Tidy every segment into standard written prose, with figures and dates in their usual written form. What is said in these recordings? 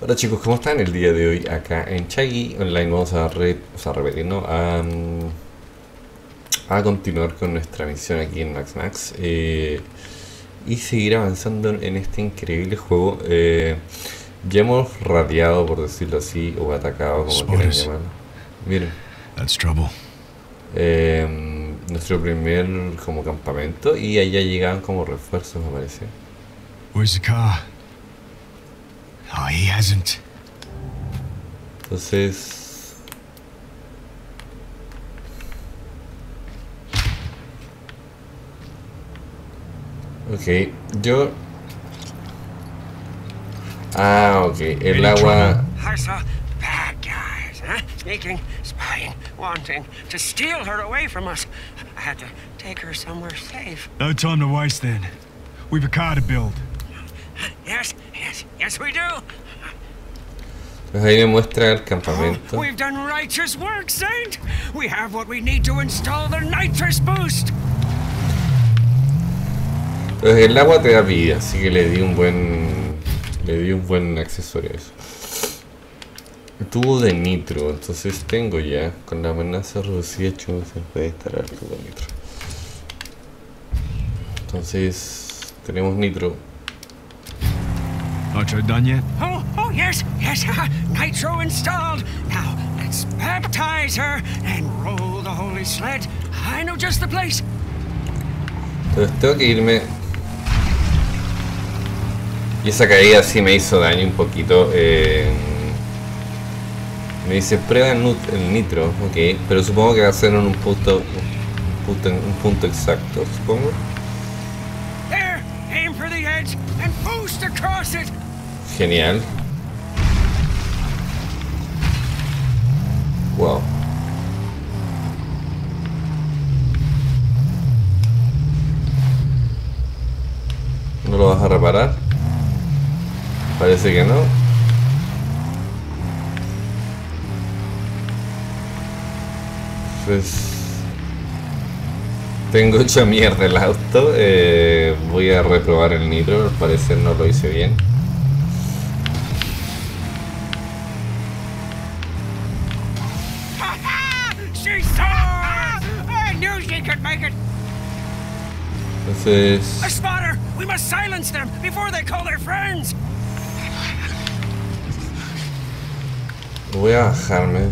Hola chicos, ¿cómo están el día de hoy? Acá en Chaggy Online vamos a, repetir, ¿no? A continuar con nuestra misión aquí en Max Max y seguir avanzando en este increíble juego. Ya hemos radiado, por decirlo así, o atacado, como quieran llamarlo. Miren. That's trouble. Nuestro primer como campamento, y allá llegaban como refuerzos, me parece. Where's the car? Oh, he hasn't. Entonces... Ok, yo... Ah, ok, el agua... I saw bad guys, huh? Sneaking, spying, wanting to steal her away from us. I had to take her somewhere safe. No time to waste then. We've a car to build. Yes, we do. Pues ahí me muestra el campamento. We've done righteous work, Saint. We have what we need to install the nitrous boost. Pues el agua te da vida, así que le di un buen accesorio a eso. Tubo de nitro, entonces tengo ya, con la amenaza reducida, se puede estar al tubo de nitro. Entonces, tenemos nitro. Nitro done yet? Oh, yes. Nitro installed. Now, let's baptize her and roll the holy sled. I know just the place. Entonces tengo que irme. Y esa caída sí me hizo daño un poquito. Me dice prueba el nitro, ok, pero supongo que va a ser en un punto exacto, supongo. There, aim for the edge and boost across it. Genial. Wow. ¿No lo vas a reparar? Parece que no. Pues tengo hecha mierda el auto. Voy a reprobar el nitro. Al parecer no lo hice bien. She soars! I knew she could make it. Entonces A spotter! We must silence them before they call their friends. voy a bajarme.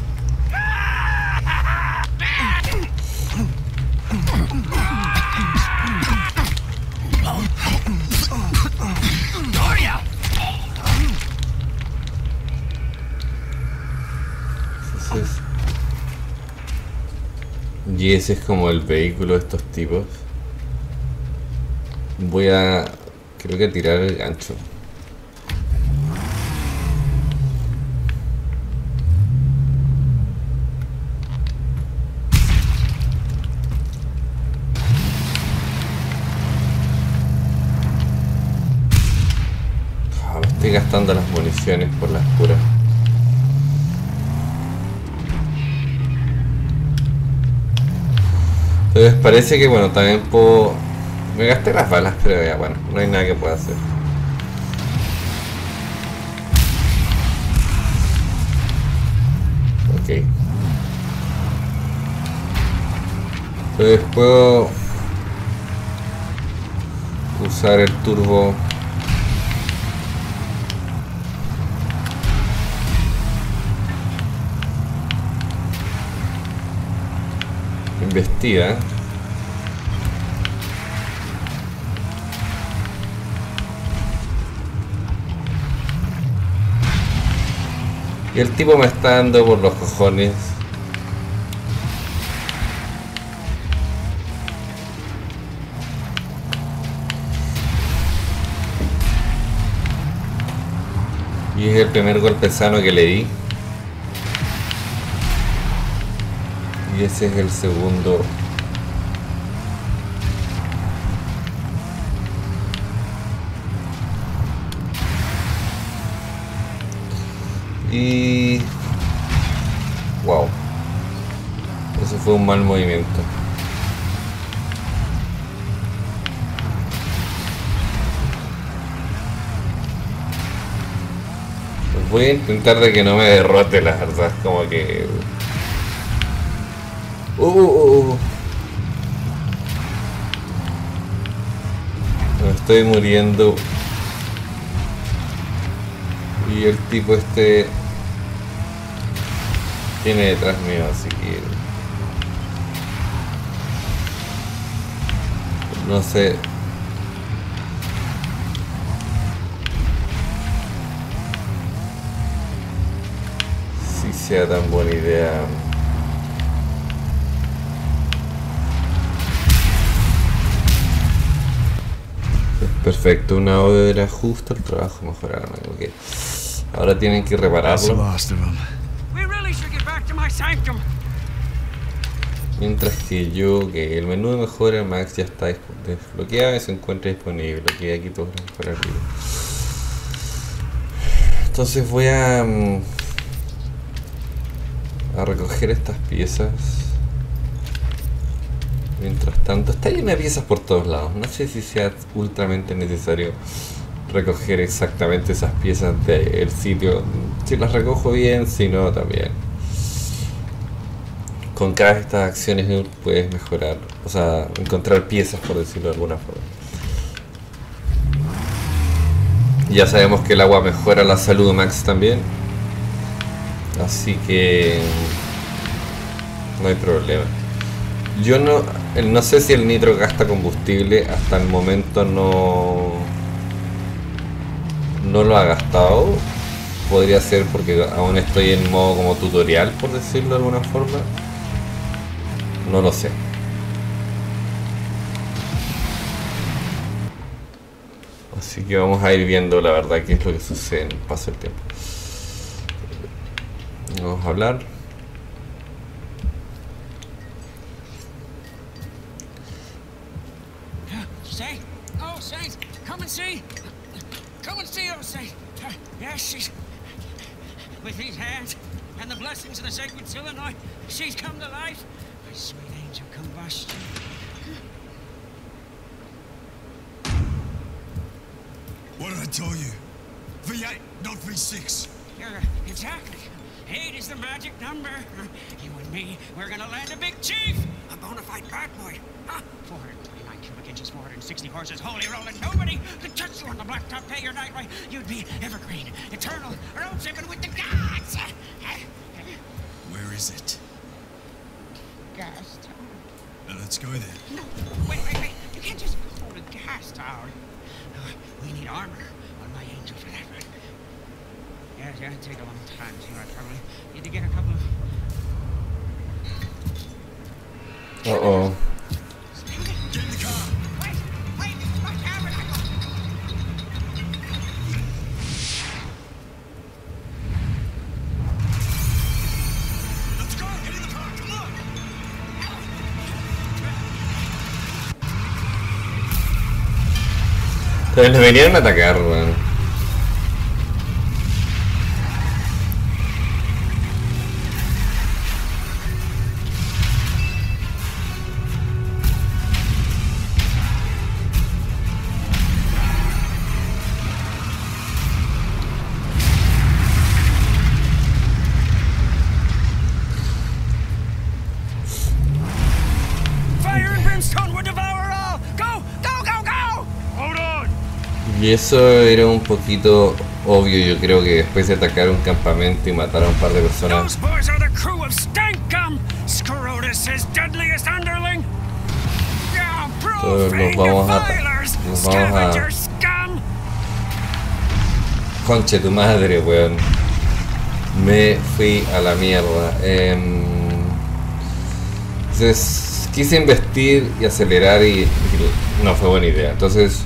Entonces, y ese es como el vehículo de estos tipos. Voy a... creo que tirar el gancho. Me estoy gastando las municiones por las puras. Entonces parece que bueno, también puedo... Me gasté las balas, pero ya bueno, no hay nada que pueda hacer. Ok. Entonces puedo usar el turbo. Investiga. Y el tipo me está dando por los cojones. Y es el primer golpe sano que le di. Y ese es el segundo. Y... wow. Eso fue un mal movimiento. Voy a intentar de que no me derrote, la verdad. Como que... Me estoy muriendo. Y el tipo este... Tiene detrás mío, así que... No sé... Si sea tan buena idea... Perfecto, una ode era justo el trabajo mejorarme, ok. Ahora tienen que That's the repararlo. last of them. We really should get back to my sanctum. Mientras que yo, que el menú de mejora Max ya está desbloqueado y se encuentra disponible. Ok, aquí todo para arriba. Entonces voy a recoger estas piezas. Mientras tanto, está llena de piezas por todos lados. No sé si sea ultramente necesario recoger exactamente esas piezas del sitio. Si las recojo bien, si no, también. Con cada de estas acciones puedes mejorar, o sea, encontrar piezas, por decirlo de alguna forma. Ya sabemos que el agua mejora la salud de Max también. Así que no hay problema. Yo no sé si el nitro gasta combustible, hasta el momento no lo ha gastado. Podría ser porque aún estoy en modo como tutorial, por decirlo de alguna forma. No lo sé. Así que vamos a ir viendo la verdad qué es lo que sucede en el paso del tiempo. Vamos a hablar. Say, oh, Saint, come and see. Come and see, oh, Saint. Yes, she's... With these hands and the blessings of the sacred Silenoid, she's come to life. My sweet angel combustion. What did I tell you? V8, not V6. Exactly. 8 is the magic number. You and me, we're gonna land a big chief. A bona fide bad boy. Huh? 429 cubic inches, 460 horses, holy rolling. Nobody could touch you on the blacktop, pay your night right. You'd be evergreen, eternal, road tripping with the gods. Where is it? Gas tower. Let's go there. No, wait. You can't just hold a gas tower. We need armor on my angel for that, right? Yeah, it'd take a long time, so I probably need to get a couple of... Uh-oh. Get in the car. Wait, this is my tabernacle. Let's go. Get in the car. Come on. Entonces nos venían a atacar, weón. Fire and brimstone would devour all. Go! Hold on. Y eso era un poquito obvio, yo creo que después de atacar un campamento y matar a un par de personas. Those boys are the crew of Stankum, Scrotus' deadliest underling. Yeah, Todos profane nos vamos a... defilers, scavenger scum. Conche tu madre, weón. Me fui a la mierda. Entonces quise investir y acelerar y no fue buena idea. Entonces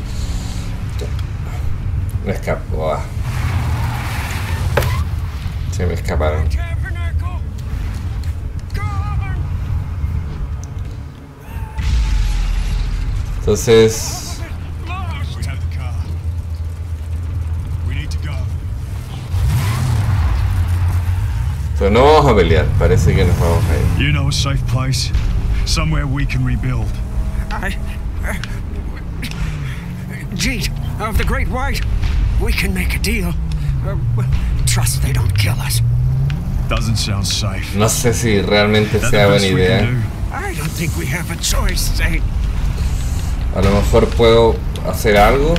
me escapó. Se me escaparon. Tabernacle. Govern. Entonces Lost. We have the car. We need to go. pero no vamos a pelear. Parece que nos vamos a ir. You know a safe place? Somewhere we can rebuild. Jeet of the Great White, we can make a deal. trust they don't kill us. Doesn't sound safe. No sé si realmente That sea the buena best we can idea. do? I don't think we have a choice, Zane. A lo mejor puedo hacer algo.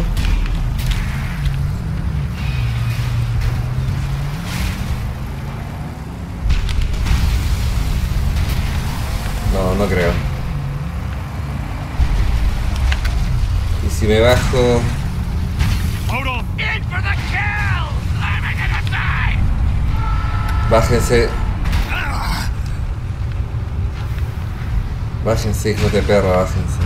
No, no creo. Y si me bajo... Hold on. In for the kill! I'm gonna die! Bájense. Bájense, hijos de perra, bájense.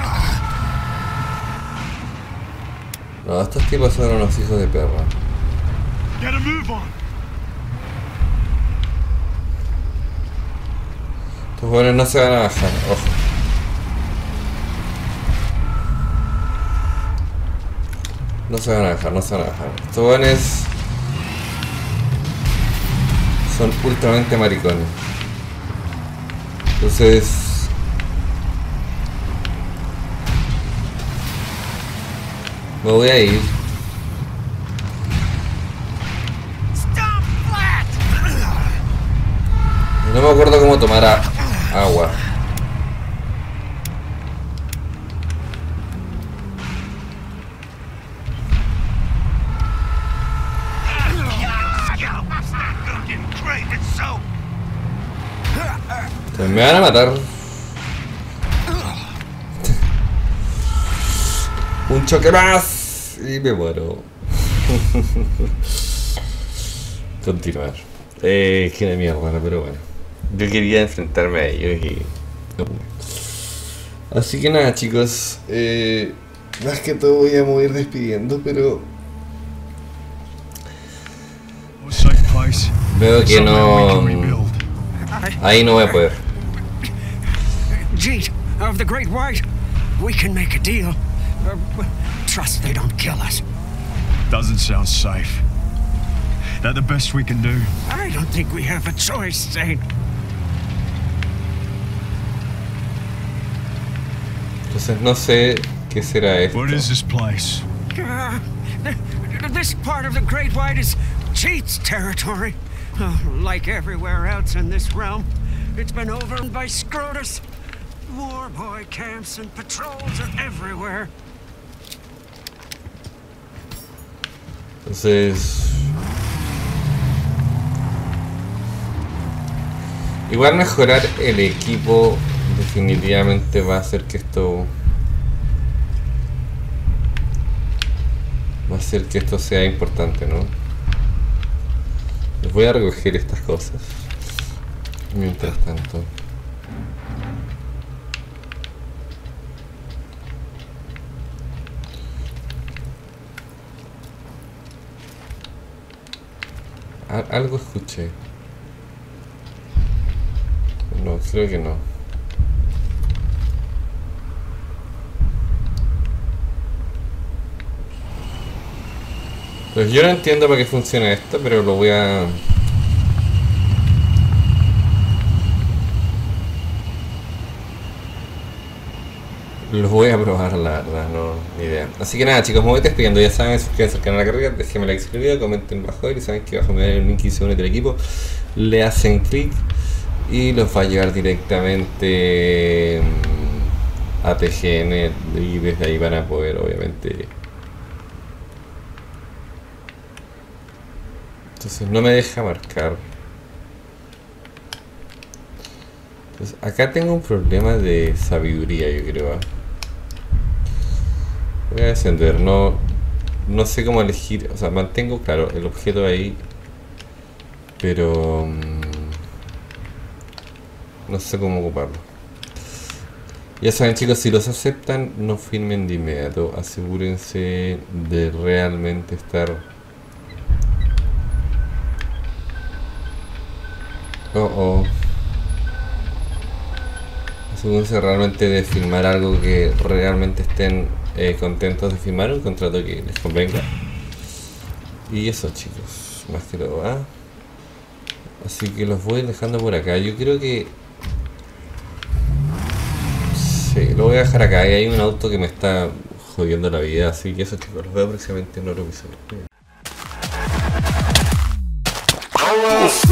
No, estos tipos son unos hijos de perra. Get a move on. Estos buenos no se van a bajar, ojo. No se van a bajar, no se van a bajar. Estos buenos son ultramente maricones. Entonces... me voy a ir. Stop flat! No me acuerdo cómo tomar agua. Me van a matar. Un choque más y me muero. Continuar. Que de mierda, pero bueno. Yo quería enfrentarme a ellos y no pude. Así que nada, chicos. Más que todo voy a mover despidiendo, pero Safe place. veo que Somewhere we can no. rebuild. Ahí no voy a poder. Jeet, of the Great White, we can make a deal. Trust they don't kill us. Doesn't sound safe. That the best we can do? I don't think we have a choice, Zane. Entonces no sé qué será esto. What is this place? This part of the Great White is Jeet's territory. Like everywhere else in this realm, it's been overrun by Scrotus. War boy camps and patrols are everywhere. Entonces... igual mejorar el equipo definitivamente va a hacer que esto... va a hacer que esto sea importante, ¿no? Les voy a recoger estas cosas. Mientras tanto... algo escuché. No, creo que no. Pues yo no entiendo para qué funciona esto, pero lo voy a... lo voy a probar, la verdad, no, ni idea. Así que nada, chicos, me voy despidiendo. Ya saben, suscríbanse al canal de la carrera, déjenme like si el video, comenten bajo y saben que abajo me dan el link y se unen del equipo. Le hacen clic y los va a llevar directamente a TGN y desde ahí van a poder, obviamente. Entonces no me deja marcar. Entonces acá tengo un problema de sabiduría, yo creo. Voy a descender, no sé cómo elegir, o sea, mantengo claro el objeto ahí, pero no sé cómo ocuparlo. Ya saben, chicos, si los aceptan, no firmen de inmediato, asegúrense de realmente estar... Asegúrense realmente de firmar algo que realmente estén contentos de firmar, un contrato que les convenga. Y eso, chicos, más que todo, ¿ah? Así que los voy dejando por acá. Yo creo que... sí, lo voy a dejar acá. Y hay un auto que me está jodiendo la vida. Así que eso, chicos, los veo próximamente en otro episodio. Chao.